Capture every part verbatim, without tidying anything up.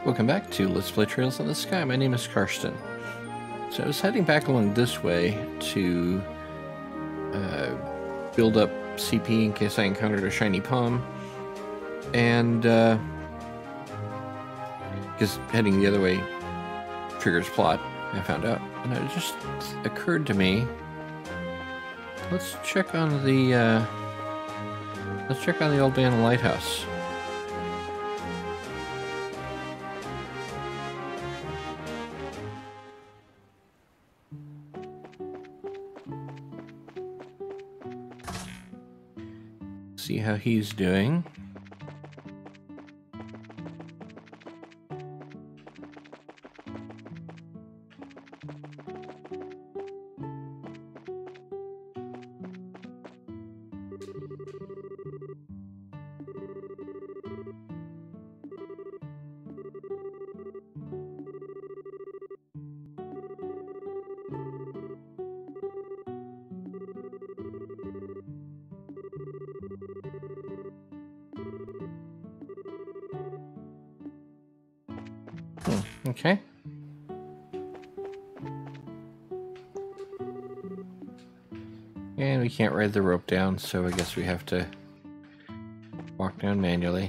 Welcome back to Let's Play Trails in the Sky. My name is Karsten. So I was heading back along this way to uh, build up C P in case I encountered a shiny palm. And, uh, because heading the other way triggers plot, I found out. And it just occurred to me, let's check on the, uh, let's check on the Old Banner Lighthouse. See how he's doing. Okay. And we can't ride the rope down, so I guess we have to walk down manually.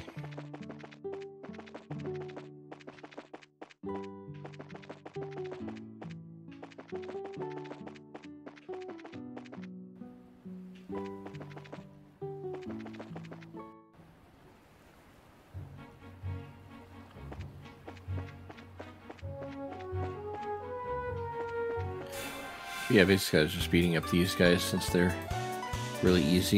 Yeah, basically I was just beating up these guys since they're really easy.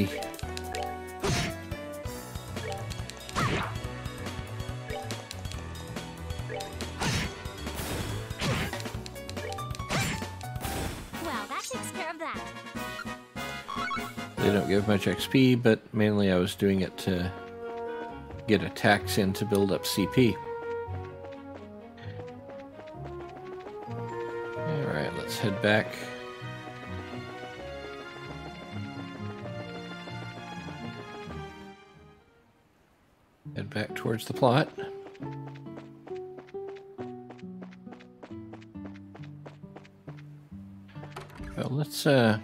Well, that takes care of that. They don't give much X P, but mainly I was doing it to get attacks in to build up C P. Alright, let's head back. Head back towards the plot. Well, let's, uh...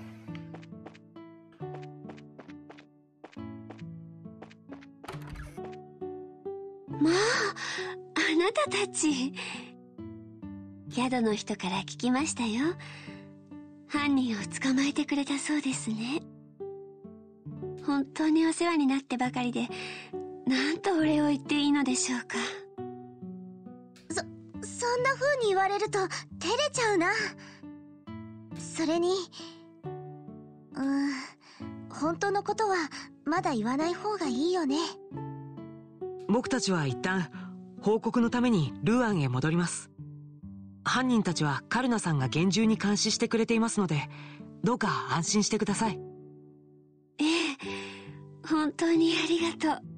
まあ、あなたたち。宿の人から聞きましたよ。犯人を捕まえてくれたそうですね。本当にお世話になってばかりで、なんとお礼を言っていいのでしょうか。 そ、そんな風に言われると照れちゃうな。それに、うーん、本当のことはまだ言わない方がいいよね。 僕たちは一旦報告のためにルーアンへ戻ります。犯人たちはカルナさんが厳重に監視してくれていますので、どうか安心してください。 ええ、本当にありがとう。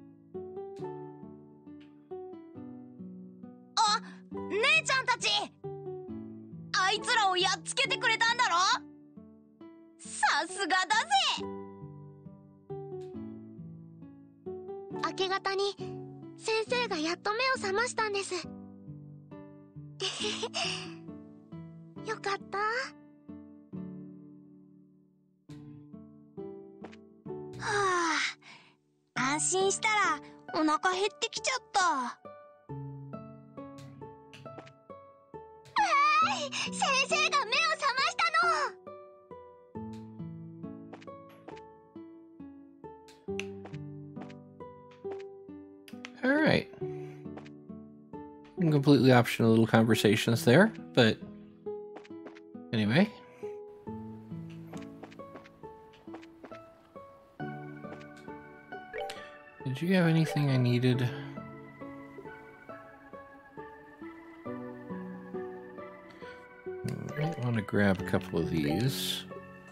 あ、姉ちゃんたち、あいつらをやっつけてくれたんだろ。さすがだぜ。明け方に先生がやっと目を覚ましたんです。よかった。はあ、安心したらお腹減ってきちゃった。えーい、先生が目を覚ましたの。 Alright. Completely optional little conversations there, but anyway. Did you have anything I needed? I might want to grab a couple of these.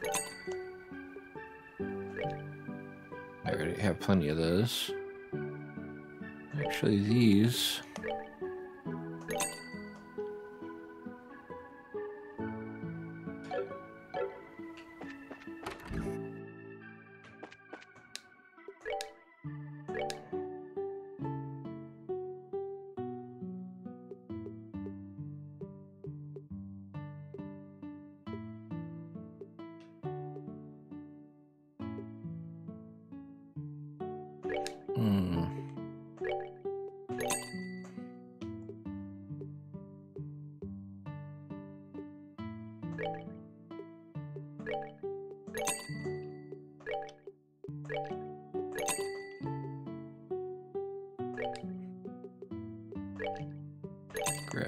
I already have plenty of those. Actually, these...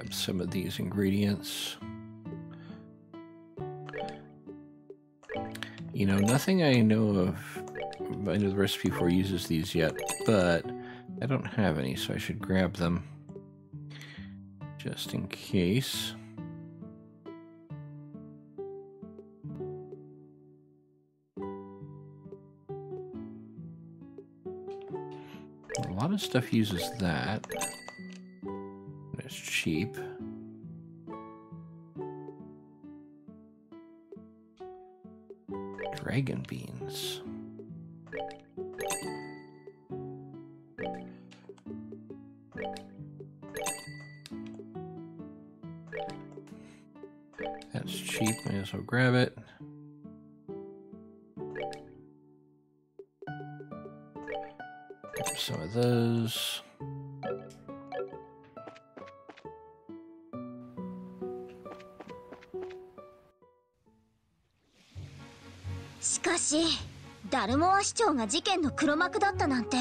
grab some of these ingredients. You know, nothing I know of, I know the recipe for uses these yet, but I don't have any, so I should grab them just in case. A lot of stuff uses that. It's cheap. Dragon beans. That's cheap, might as well grab it. Grab some of those. しかしダルモア市長が事件の黒幕だったなんて。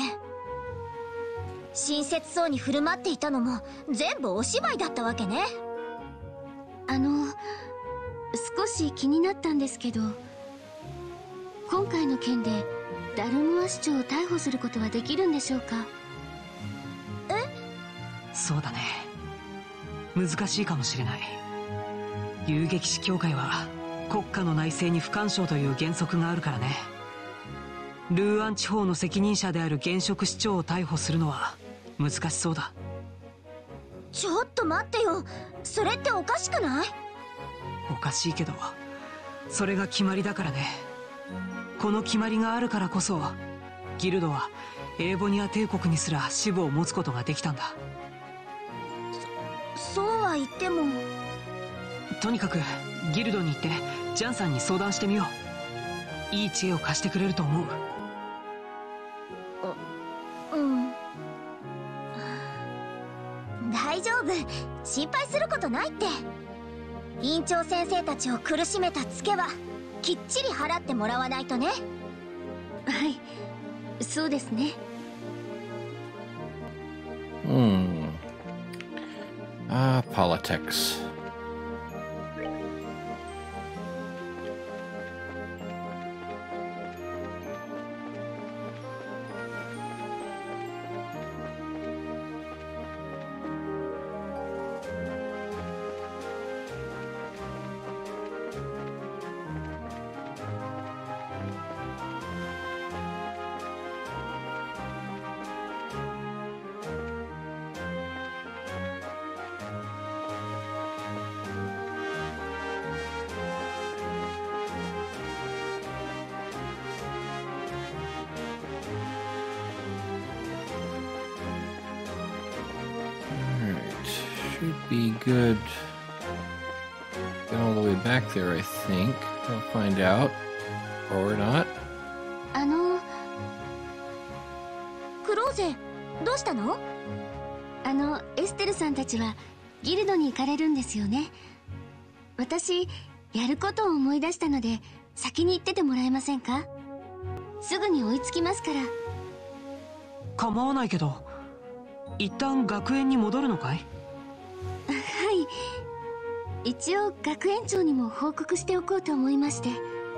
親切そうに振る舞っていたのも全部お芝居だったわけね。 あの少し気になったんですけど、今回の件でダルモア市長を逮捕することはできるんでしょうか？ え？ そうだね、難しいかもしれない。遊撃士協会は国家の内政に不干渉という原則があるからね。ルーアン地方の責任者である現職市長を逮捕するのは難しそうだ。 ちょっと待ってよ、それっておかしくない？ おかしいけどそれが決まりだからね。この決まりがあるからこそギルドはエーボニア帝国にすら支部を持つことができたんだ。 そそうは言っても。 とにかくギルドに行ってジャンさんに相談してみよう。いい知恵を貸してくれると思う。 うん、大丈夫、心配することないって。院長先生たちを苦しめたツケはきっちり払ってもらわないとね。 はい、そうですね。 うん。ああ、politics. Should be good. Get all the way back there, I think. We'll find out. Or not. あのクローゼ、どうしたの？ あのエステルさんたちはギルドに行かれるんですよね。私やることを思い出したので先に行っててもらえませんか？すぐに追いつきますから。 構わないけど一旦学園に戻るのかい？ はい、一応学園長にも報告しておこうと思いまして。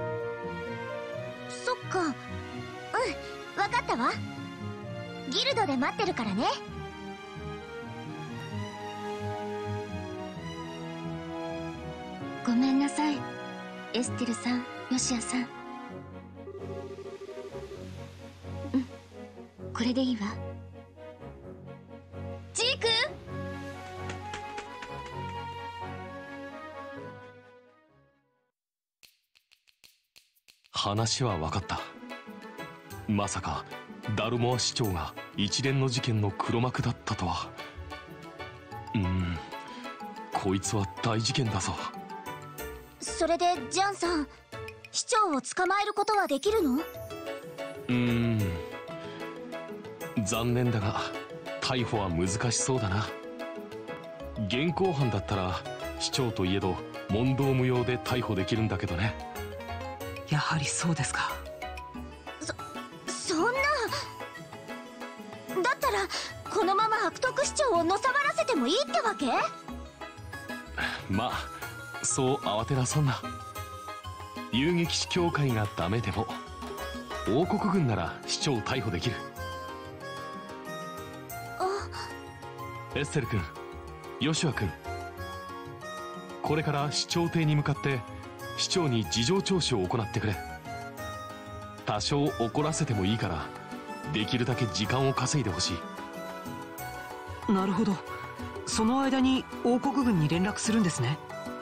そっか、うん、分かったわ。ギルドで待ってるからね。 ごめんなさい、エステルさん、ヨシアさん。うん、これでいいわ。ジーク！ 話は分かった。まさかダルモア市長が一連の事件の黒幕だったとは。うーん、こいつは大事件だぞ。 それでジャンさん、市長を捕まえることはできるの？ うーん、残念だが逮捕は難しそうだな。現行犯だったら市長といえど問答無用で逮捕できるんだけどね。 やはりそうですか。 そそんな。だったらこのまま悪徳市長をのさばらせてもいいってわけ？ まあそう慌てなそんな。遊撃士協会がダメでも王国軍なら市長を逮捕できる。エッセル君、ヨシュア君、これから市長邸に向かって市長に事情聴取を行ってくれ。多少怒らせてもいいからできるだけ時間を稼いでほしい。なるほど。その間に王国軍に連絡するんですね。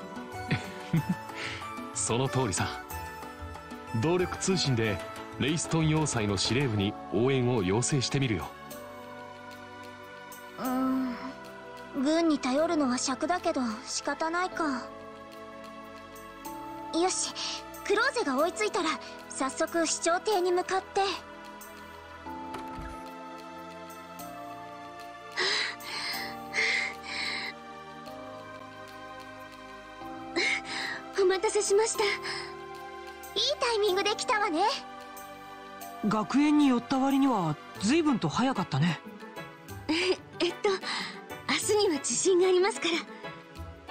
その通りさ。動力通信でレイストン要塞の司令部に応援を要請してみるよ。 うーん、軍に頼るのは癪だけど仕方ないか。よし、クローゼが追いついたら早速市長邸に向かって。 お待たせしました。 いいタイミングで来たわね。 学園に寄った割には随分と早かったね。 ええっと明日には自信がありますから。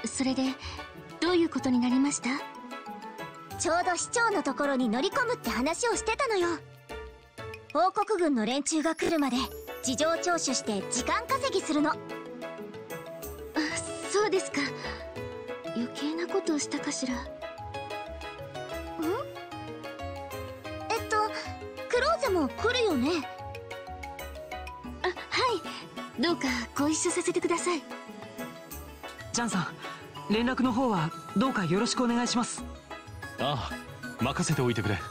それでどういうことになりました？ ちょうど市長のところに乗り込むって話をしてたのよ。王国軍の連中が来るまで事情聴取して時間稼ぎするの。あ、 そうですか。余計なことをしたかしら。ん？ えっとクローゼも来るよね？ あ、はい、どうかご一緒させてください。 ジャンさん、連絡の方はどうかよろしくお願いします。 ああ、任せておいてくれ。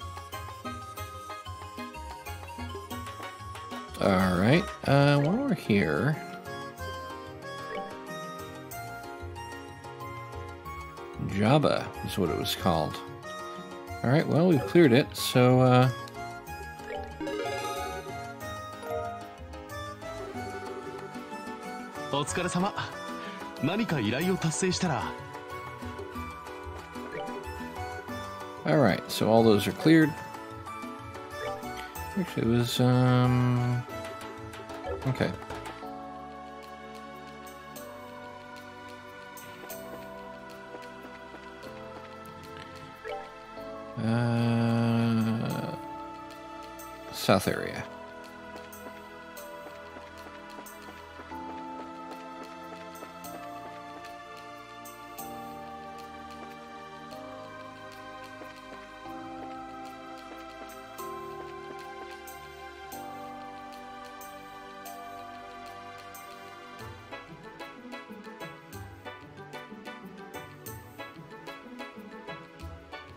Alright, uh, while we're here, Java is what it was called. Alright, well, we've cleared it, so, uh... お疲れ様。何か依頼を達成したら。 Alright, so all those are cleared. Actually, it was, um... okay. Uh... South area. .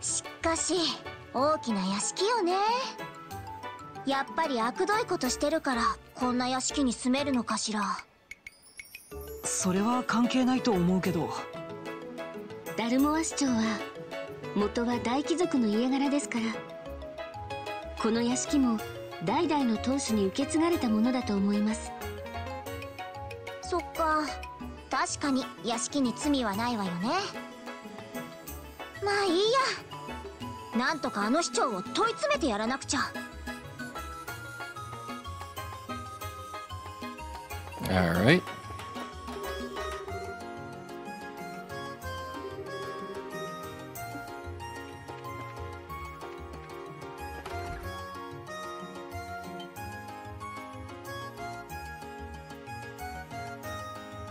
しかし大きな屋敷よね。やっぱり悪どいことしてるからこんな屋敷に住めるのかしら。 それは関係ないと思うけど。 ダルモア市長は元は大貴族の家柄ですから、この屋敷も代々の当主に受け継がれたものだと思います。 そっか、確かに屋敷に罪はないわよね。まあいいや、なんとかあの市長を問い詰めてやらなくちゃ。 Alright. .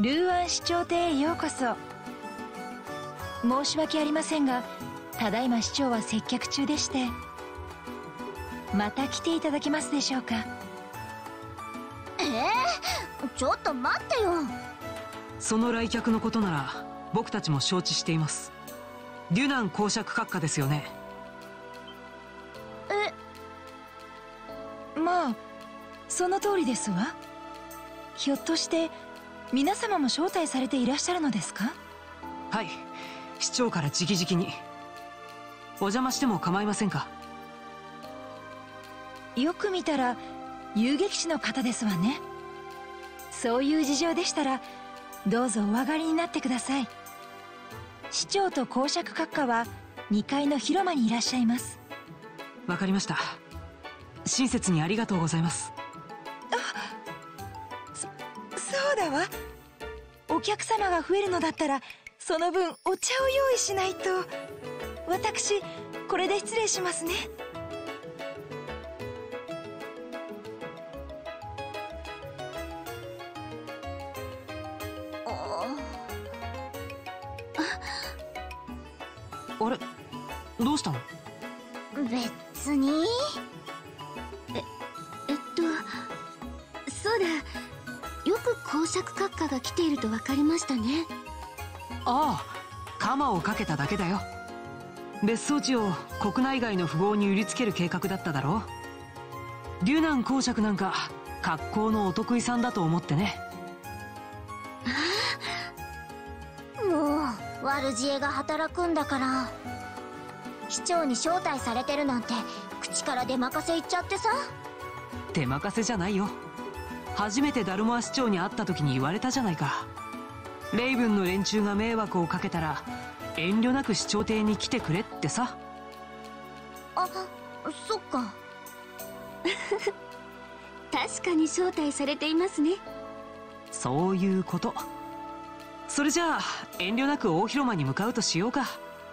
ルーアン市長邸へようこそ。申し訳ありませんが、ただいま市長は接客中でして。また来ていただけますでしょうか。 えー、ちょっと待ってよ。 その来客のことなら僕たちも承知しています。デュナン公爵閣下ですよね。 え、まあその通りですわ。ひょっとして皆様も招待されていらっしゃるのですか？ はい、市長から直々に。お邪魔しても構いませんか？ よく見たら遊撃士の方ですわね。そういう事情でしたらどうぞお上がりになってください。市長と公爵閣下はにかいの広間にいらっしゃいます。 わかりました。親切にありがとうございます。 あ、そそうだわ。お客様が増えるのだったらその分お茶を用意しないと。私これで失礼しますね。 あれ、どうしたの？ 別に。 ええっとそうだ、よく公爵閣下が来ていると分かりましたね。 ああ、鎌をかけただけだよ。別荘地を国内外の富豪に売りつける計画だっただろう。リュナン公爵なんか格好のお得意さんだと思ってね。 もう悪知恵が働くんだから。市長に招待されてるなんて口から出任せ言っちゃってさ。 手任せじゃないよ。初めてダルモア市長に会った時に言われたじゃないか。レイブンの連中が迷惑をかけたら遠慮なく市長邸に来てくれってさ。 あ、そっか。 確かに招待されていますね。 そういうこと。それじゃあ遠慮なく大広間に向かうとしようか。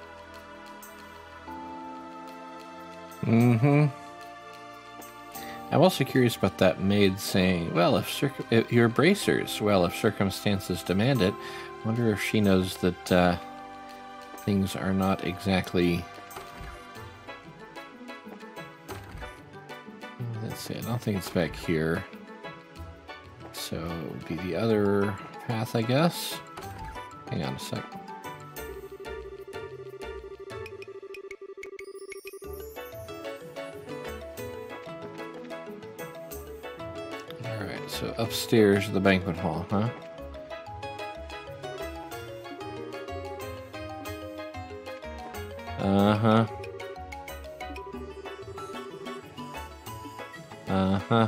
Mm-hmm. I'm also curious about that maid saying, well, if, circ- if your bracers, well, if circumstances demand it. Wonder if she knows that uh, things are not exactly... Let's see, I don't think it's back here. So it would be the other path, I guess. Hang on a sec. Alright, so upstairs the banquet hall, huh? Uh-huh. Uh-huh.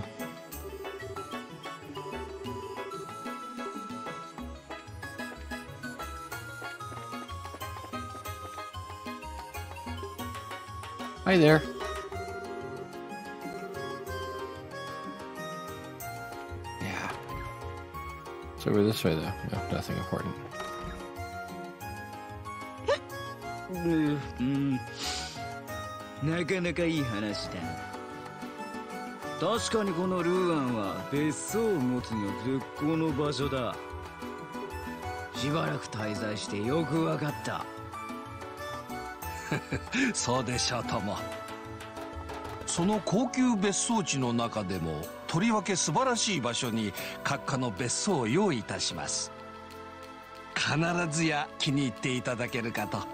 Hi there. Yeah. It's over this way, though. No, nothing important. うん、なかなかいい話だ。確かにこのルーアンは別荘を持つには絶好の場所だ。しばらく滞在してよくわかった。 そうでしょうとも。その高級別荘地の中でもとりわけ素晴らしい場所に閣下の別荘を用意いたします。必ずや気に入っていただけるかと。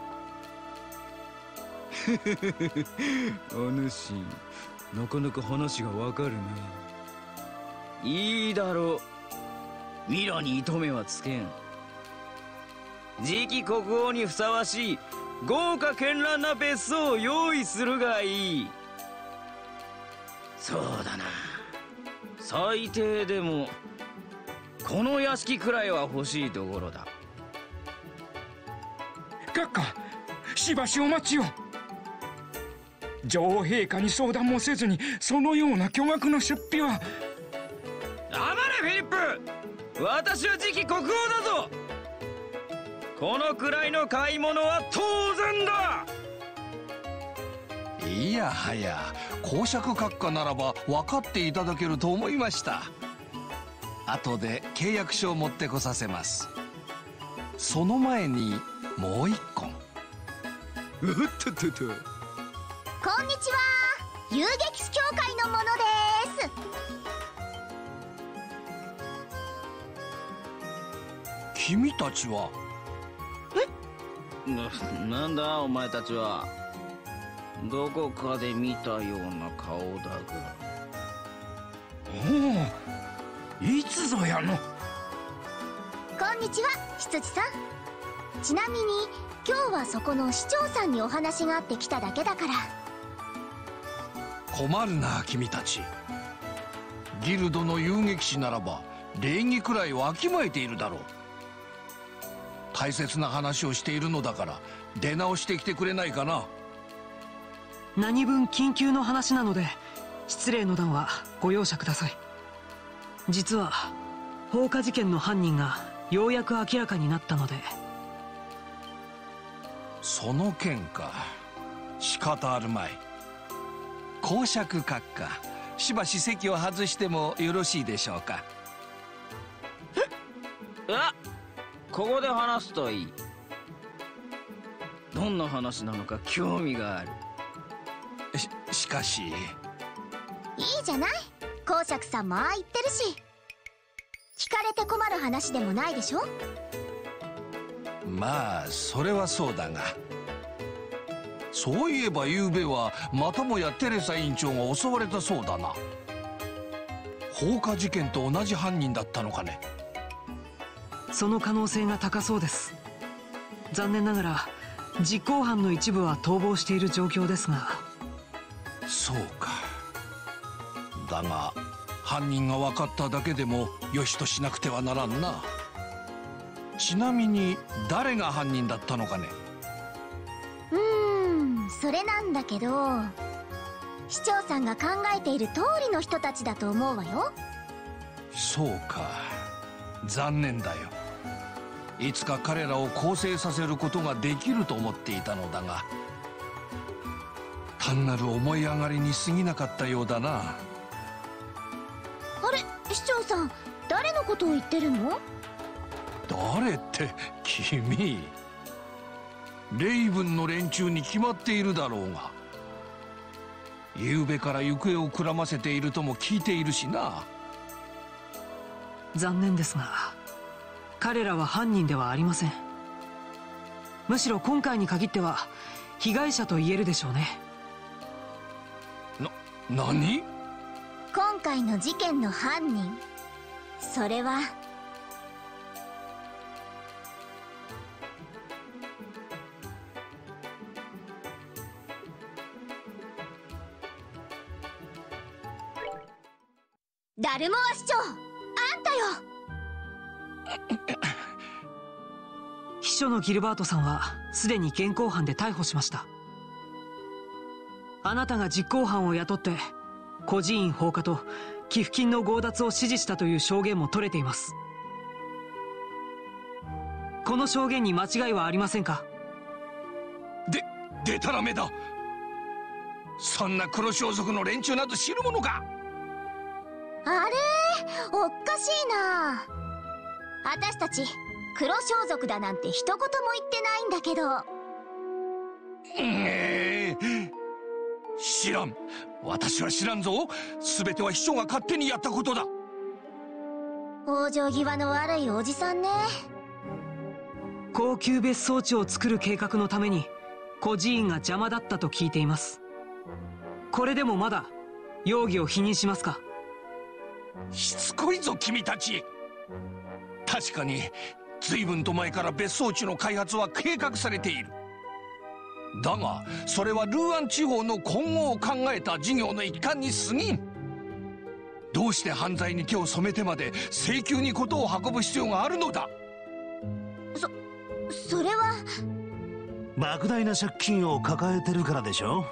お主、なかなか話がわかるな。いいだろう。ミラに糸目はつけん。次期国王にふさわしい豪華絢爛な別荘を用意するがいい。そうだな。最低でもこの屋敷くらいは欲しいところだ。 閣下、しばしお待ちを。女王陛下に相談もせずにそのような巨額の出費は。 黙れフィリップ。私は次期国王だぞ。このくらいの買い物は当然だ。 いやはや、公爵閣下ならば分かっていただけると思いました。後で契約書を持ってこさせます。その前にもう一個。 うっとっとっと。 こんにちは、遊撃士協会の者です。 君たちは？ な、なんだお前たちは。どこかで見たような顔だが。 おお、いつぞやの。 こんにちは、執事さん。ちなみに今日はそこの市長さんにお話があって来ただけだから。 困るな君たち。ギルドの遊撃士ならば礼儀くらいわきまえているだろう。大切な話をしているのだから出直してきてくれないかな。 何分緊急の話なので失礼の段はご容赦ください。実は放火事件の犯人がようやく明らかになったので。 その件か。仕方あるまい。公爵閣下、しばし席を外してもよろしいでしょうか。 あ、ここで話すといい。どんな話なのか興味がある。 し, しかしいいじゃない。公爵さんもああ言ってるし、聞かれて困る話でもないでしょ。 まあそれはそうだが、そういえばゆうべはまたもやテレサ委員長が襲われたそうだな。放火事件と同じ犯人だったのかね。 その可能性が高そうです。残念ながら実行犯の一部は逃亡している状況ですが。 そうか。だが犯人が分かっただけでもよしとしなくてはならんな。ちなみに誰が犯人だったのかね。 うーん、それなんだけど、市長さんが考えている通りの人たちだと思うわよ。 そうか。残念だよ。いつか彼らを更生させることができると思っていたのだが、単なる思い上がりに過ぎなかったようだな。 あれ、市長さん、誰のことを言ってるの？ 誰って君。レイブンの連中に決まっているだろうが。昨べから行方をくらませているとも聞いているしな。 残念ですが彼らは犯人ではありません。むしろ今回に限っては被害者と言えるでしょうね。 な、何？ 今回の事件の犯人、それはダルモア市長、あんたよ。 秘書のギルバートさんはすでに現行犯で逮捕しました。あなたが実行犯を雇って孤児院放火と寄付金の強奪を指示したという証言も取れています。この証言に間違いはありませんか？ で、でたらめだ。そんな黒装束の連中など知るものか。 あれ、おっかしいな。私たち黒装束だなんて一言も言ってないんだけど。 えー、知らん。私は知らんぞ。全ては秘書が勝手にやったことだ。 往生際の悪いおじさんね。 高級別荘地を作る計画のために孤児院が邪魔だったと聞いています。これでもまだ容疑を否認しますか？ しつこいぞ君たち。確かに随分と前から別荘地の開発は計画されている。だがそれはルーアン地方の今後を考えた事業の一環に過ぎん。どうして犯罪に手を染めてまで請求に事を運ぶ必要があるのだ。 そそれは莫大な借金を抱えてるからでしょ。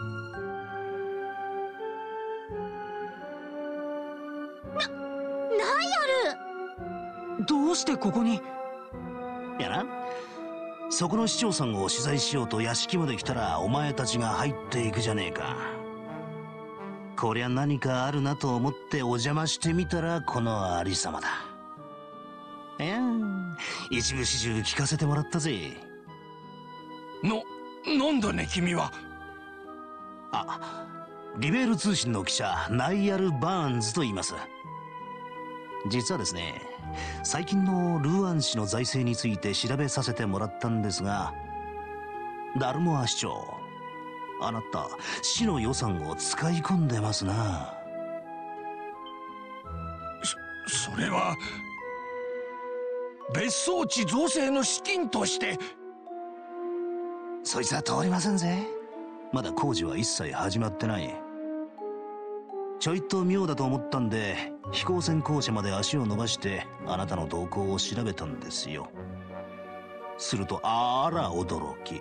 どうしてここに？ いやな、そこの市長さんを取材しようと屋敷まで来たらお前たちが入っていくじゃねえか。こりゃ何かあるなと思ってお邪魔してみたらこのありさまだ。いや、一部始終聞かせてもらったぜ。 の、なんだね君は。 あ、リベール通信の記者ナイアル・バーンズと言います。実はですね、最近のルーアン市の財政について調べさせてもらったんですが、ダルモア市長、あなた市の予算を使い込んでますな。 そ、それは別荘地造成の資金として。 そいつは通りませんぜ。まだ工事は一切始まってない。ちょいと妙だと思ったんで飛行船公社まで足を伸ばしてあなたの動向を調べたんですよ。するとあら驚き、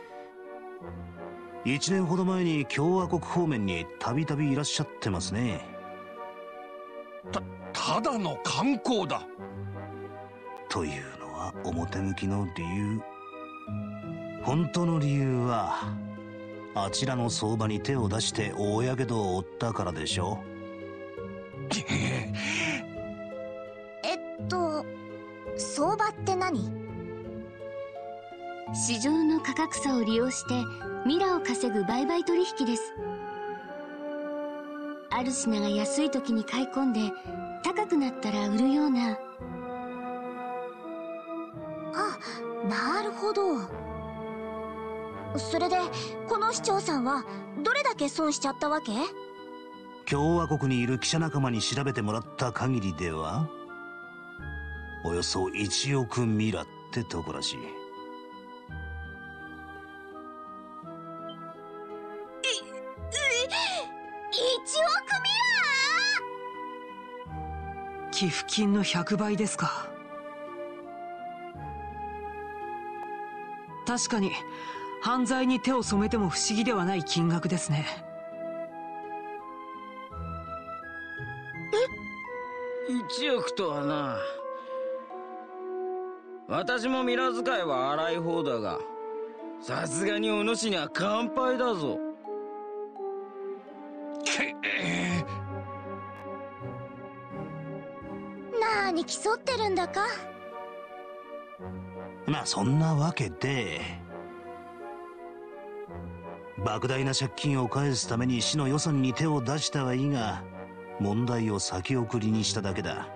一年ほど前に共和国方面にたびたびいらっしゃってますね。 た、ただの観光だ。 というのは表向きの理由。 本当の理由はあちらの相場に手を出して大やけどを負ったからでしょ。 えっと相場って何？ 市場の価格差を利用してミラを稼ぐ売買取引です。ある品が安い時に買い込んで高くなったら売るような。 あ、なるほど。それでこの市長さんはどれだけ損しちゃったわけ？ 共和国にいる記者仲間に調べてもらった限りではおよそいちおくミラってとこらしい。 いちおくミラー？ 寄付金のひゃくばいですか。確かに犯罪に手を染めても不思議ではない金額ですね。 えいちおくとはな。私もミラ使いは荒い方だが、さすがにお主には乾杯だぞ。 なーに競ってるんだか。 まあそんなわけで莫大な借金を返すために市の予算に手を出したはいいが問題を先送りにしただけだ。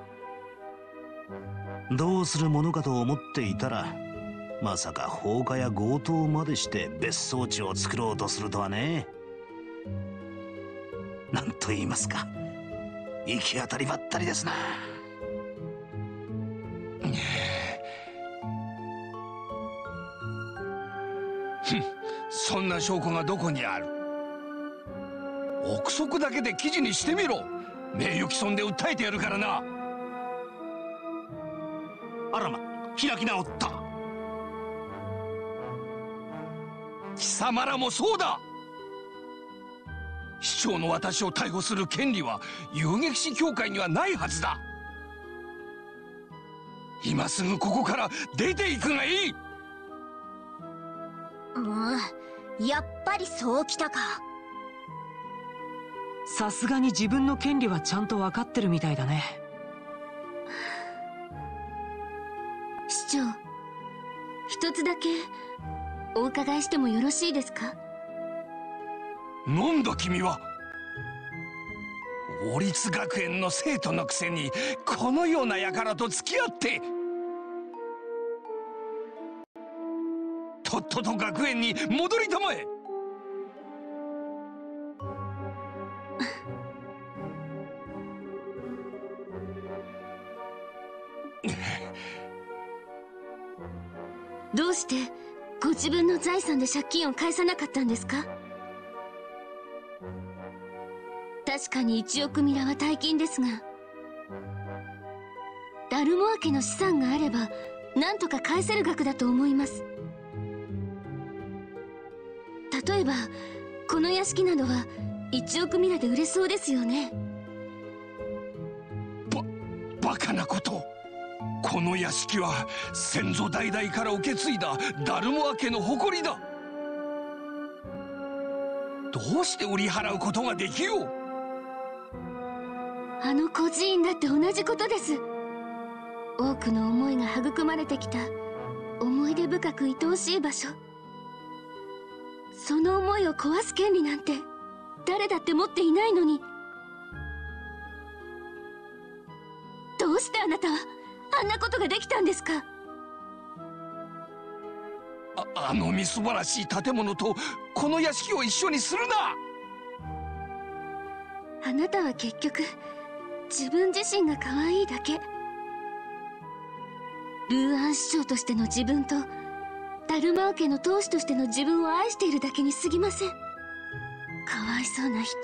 どうするものかと思っていたらまさか放火や強盗までして別荘地を作ろうとするとはね。なんと言いますか行き当たりばったりですな。 そんな証拠がどこにある？憶測だけで記事にしてみろ。名誉毀損で訴えてやるからな。 あらま、開き直った。 貴様らもそうだ。市長の私を逮捕する権利は遊撃士協会にはないはずだ。今すぐここから出ていくがいい。 もうやっぱりそうきたか。 さすがに自分の権利はちゃんと分かってるみたいだね。 市長、一つだけお伺いしてもよろしいですか？ なんだ君は。王立学園の生徒のくせにこのような輩と付き合って。とっとと学園に戻りたまえ。 どうしてご自分の財産で借金を返さなかったんですか？確かにいちおくミラは大金ですが、ダルモア家の資産があれば何とか返せる額だと思います。例えばこの屋敷などはいちおくミラで売れそうですよね。 ばバカなこと。この屋敷は先祖代々から受け継いだダルモア家の誇りだ。どうして売り払うことができよう。 あの孤児院だって同じことです。多くの思いが育まれてきた思い出深く愛おしい場所。その思いを壊す権利なんて誰だって持っていないのに、どうしてあなたはあんなことができたんですか？ あ, あのみすばらしい建物とこの屋敷を一緒にするな。 あなたは結局自分自身が可愛いだけ。ルーアン市長としての自分とダルマー家の当主としての自分を愛しているだけに過ぎません。かわいそうな人。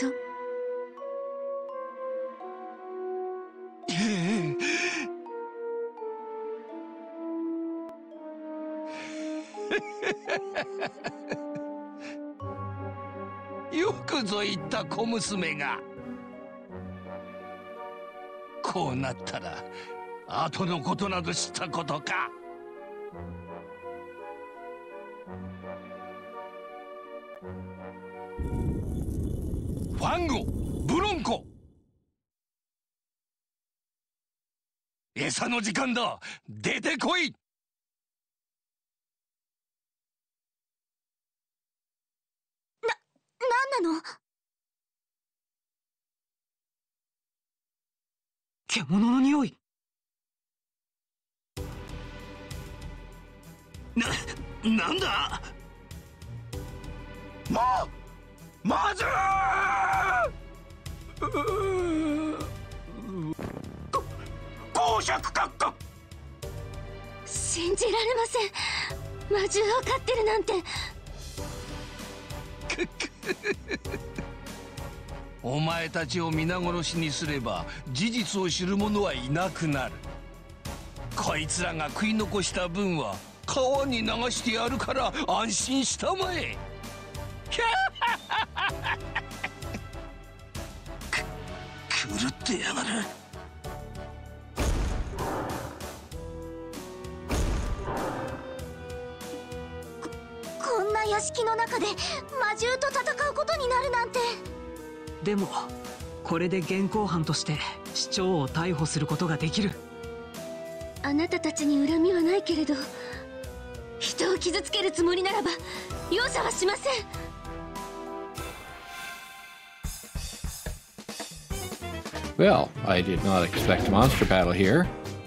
よくぞ言った小娘が。こうなったら後のことなど知ったことか。 ファンゴ、ブロンコ。餌の時間だ。出てこい。 な、なんなの？ 獣の匂い。 な、なんだ。 ま、まずーこ、公爵閣下。 信じられません。魔獣を飼ってるなんて。 お前たちを皆殺しにすれば事実を知る者はいなくなる。こいつらが食い残した分は川に流してやるから安心したまえ。く、狂ってやがる。 こ、こんな屋敷の中で魔獣と戦うことになるなんて。 でもこれで現行犯として市長を逮捕することができる。 あなたたちに恨みはないけれど、人を傷つけるつもりならば容赦はしません。 Well, I did not expect a monster battle here.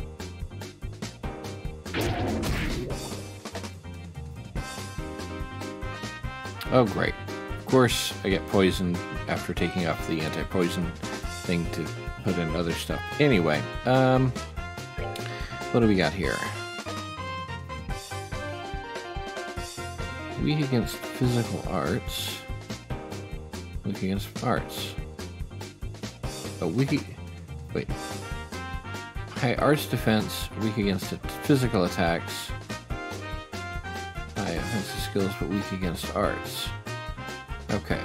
Oh, great. Of course, I get poisoned after taking off the anti-poison thing to put in other stuff. Anyway, um, what do we got here? Weak against physical arts. Weak against arts. Oh, weak... Wait. High arts defense, weak against physical attacks. High offensive skills, but weak against arts. Okay.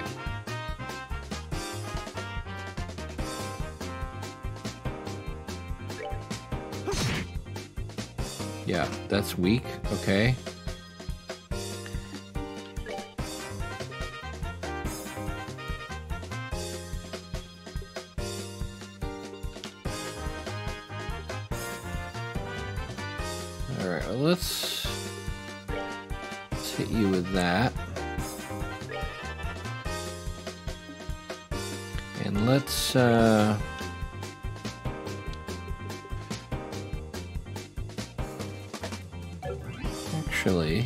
Yeah, that's weak. Okay. Alright, well, let's, let's hit you with that. And let's, uh... actually...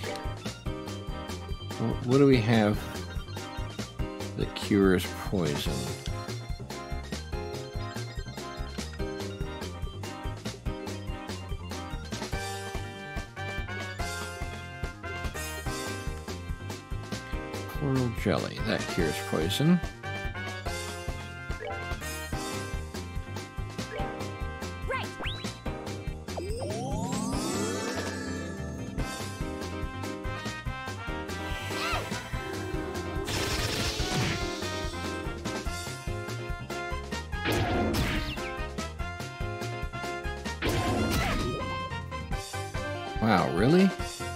What do we have that cures poison? Coral jelly, that cures poison. Wow, really?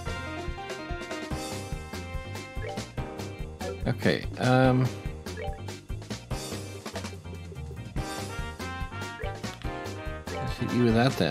Okay, um... let's hit you with that then.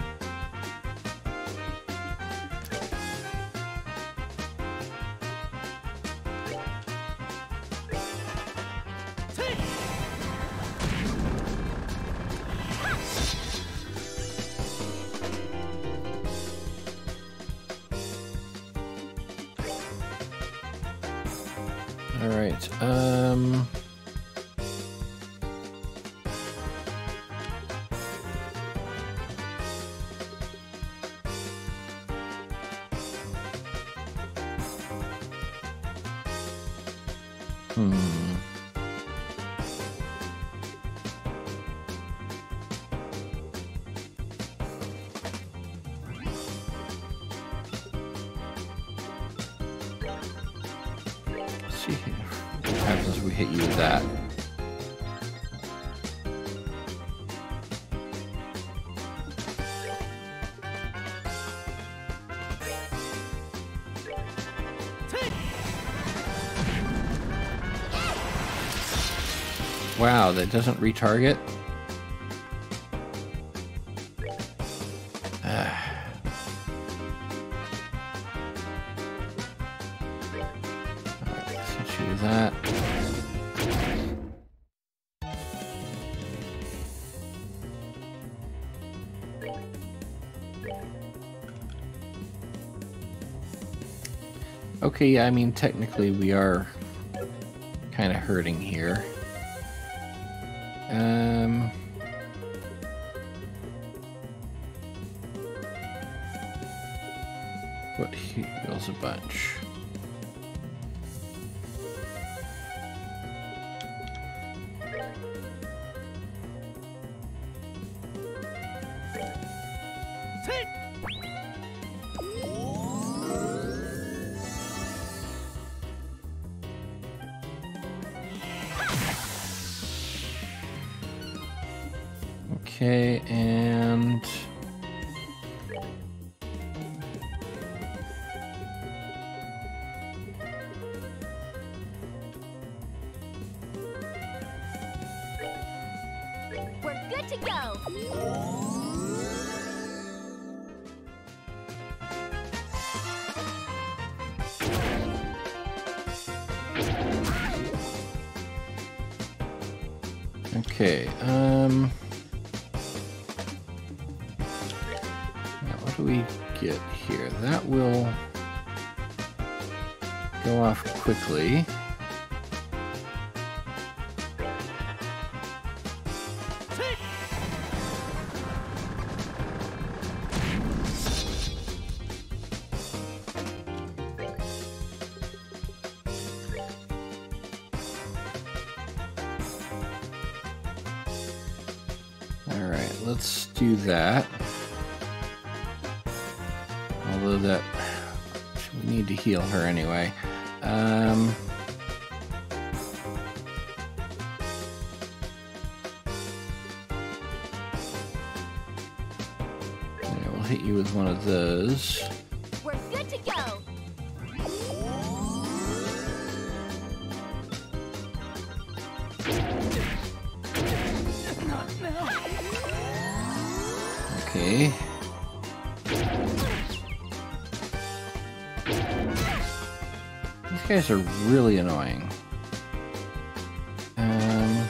All right. Um. Hmm. See what happens if we hit you with that. Wow, that doesn't retarget? Ah. Alright, let's choose that. Okay, yeah, I mean, technically we are kind of hurting here. Um... What heals a bunch? Okay, and We're good to go. okay, um now what do we get here? That will go off quickly. Alright, let's do that. Although that... we need to heal her anyway. Um... yeah, we'll hit you with one of those. We're good to go. Okay. These guys are really annoying. Um...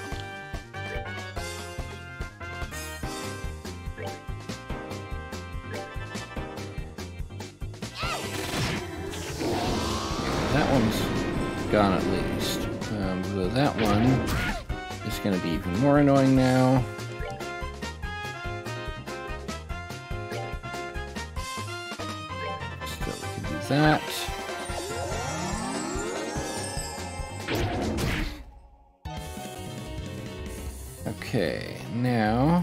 That one's gone at least. Um, so that one is going to be even more annoying now. Still, we can do that. Okay, now...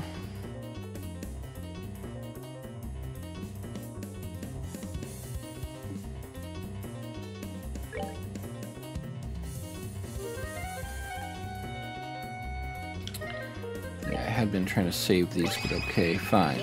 yeah, I had been trying to save these, but okay, fine.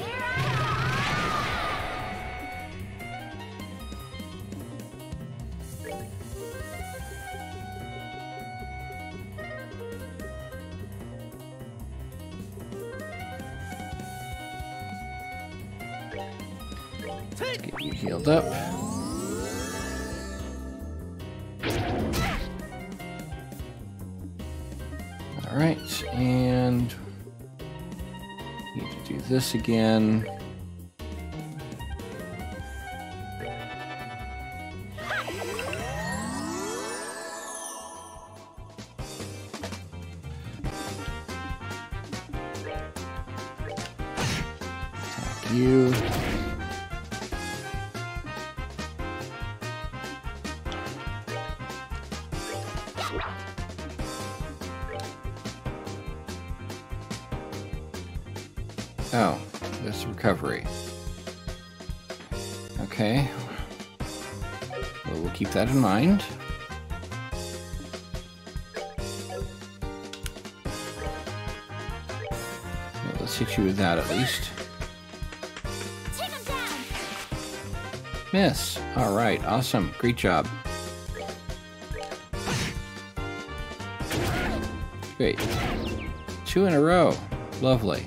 Let's get you healed up. Alright, and need to do this again. Attack you. Oh, this recovery. Okay. Well, we'll keep that in mind. Well, let's hit you with that at least. Miss. All right. Awesome. Great job. Great. Two in a row. Lovely.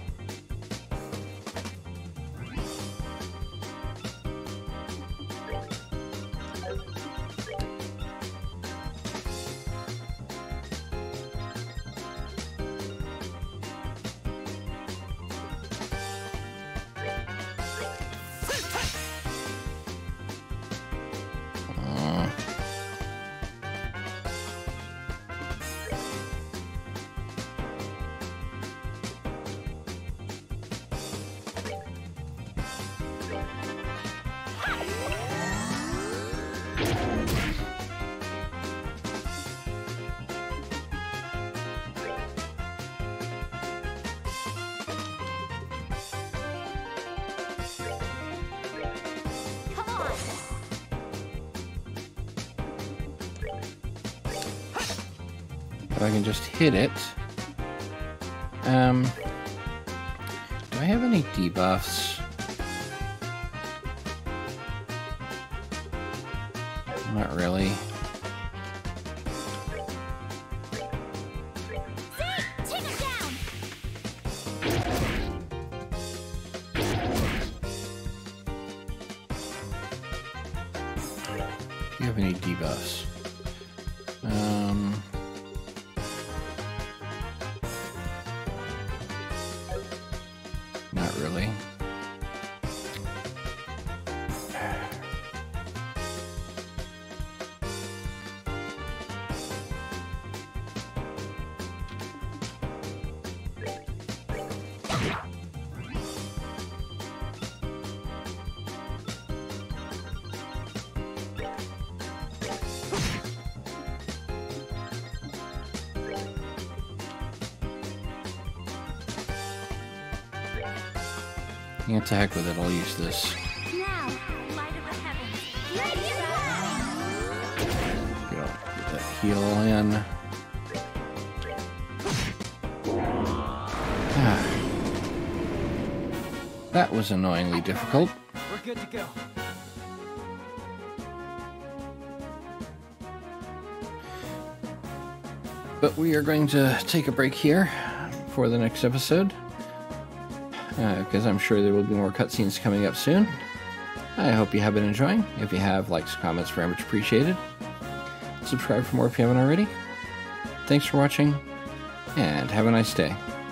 If I can just hit it. Um, do I have any debuffs? Not really. Do you have any debuffs? Um... Not really. Yeah, to heck with it, I'll use this. Now, light of the heavens, let it Get, all, get that heal in. Ah. That was annoyingly difficult. We're good to go. But we are going to take a break here for the next episode. Because uh, I'm sure there will be more cutscenes coming up soon. I hope you have been enjoying. If you have, likes, comments, very much appreciated. Subscribe for more if you haven't already. Thanks for watching, and have a nice day.